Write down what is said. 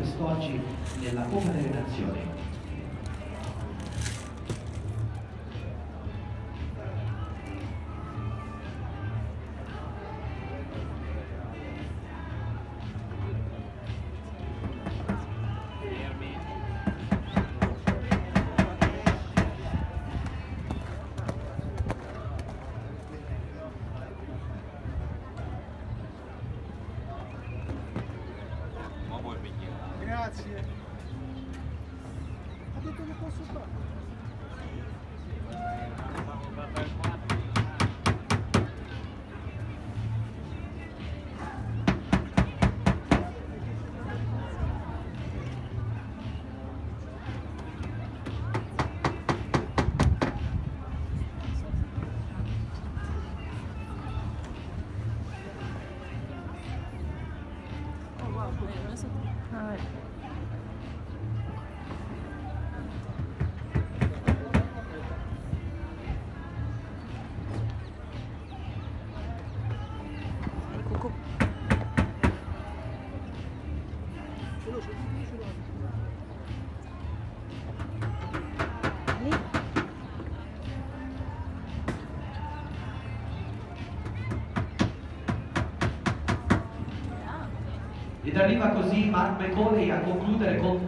quest'oggi nella Coppa delle Nazioni. Grazie. Ha detto che posso fare. Oh wow, adesso... Ed arriva così Mark McCauley a concludere con